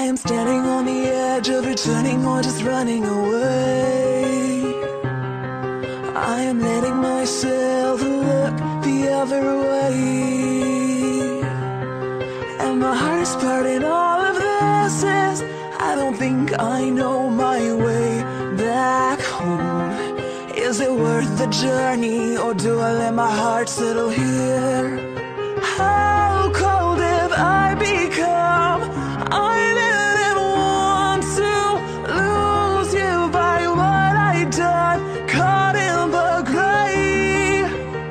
am standing on the edge of returning or just running away. I am letting myself look the other way. And the hardest part in all of this is I don't think I know my way back home. Is it worth the journey, or do I let my heart settle here? How cold have I become? I didn't want to lose you by what I done, caught in the gray.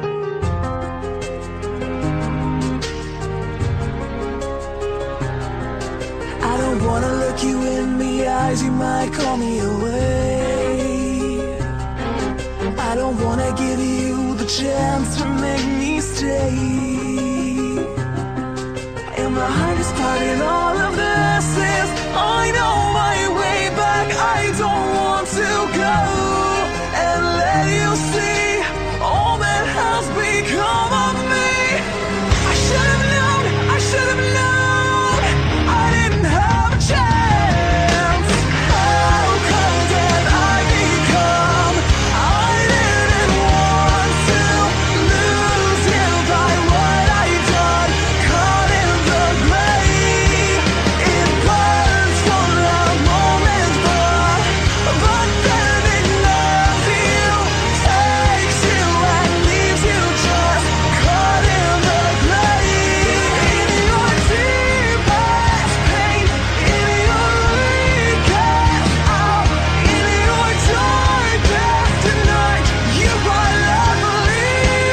I don't wanna look you in the eyes, you might call me away. I don't wanna give you the chance to make me stay. And the hardest part in all of this is I know my way back. I don't want to go and let you see all that has become of me. I should have known, I should have known, I didn't have a chance. How cold have I become? I didn't want to lose you by what I done, caught in the gray. It burns for a moment, but then it loves you, takes you and leaves you just caught in the gray. In your deepest pain, in your weakest hour, in your darkest night, you are lovely.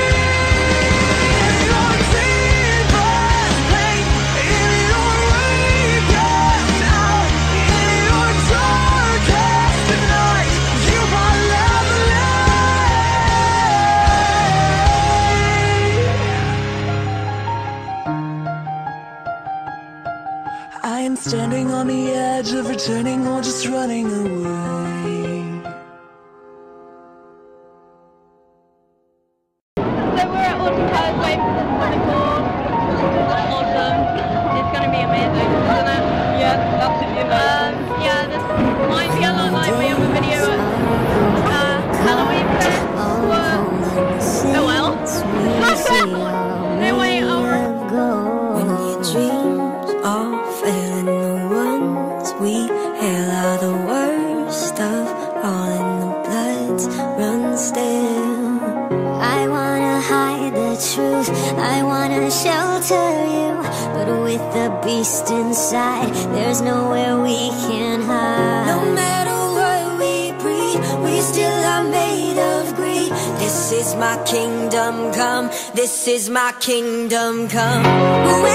In your deepest pain, in your weakest hour, in your darkest night, you are lovely. I am standing on the edge of returning or just running away. So we're at Autumn Towers waiting for the Sonic. Awesome. It's going to be amazing, isn't it? Yeah, absolutely amazing. Yeah, this might be a lot like my other video at Halloween Fest. Oh well. No way, When your dreams all fail and the ones we hail are the worst of all, and the bloods run still. I wanna hide the truth, I wanna shelter you, but with the beast inside, there's nowhere we can hide. No matter what we breed, we still are made of greed. This is my kingdom come, this is my kingdom come.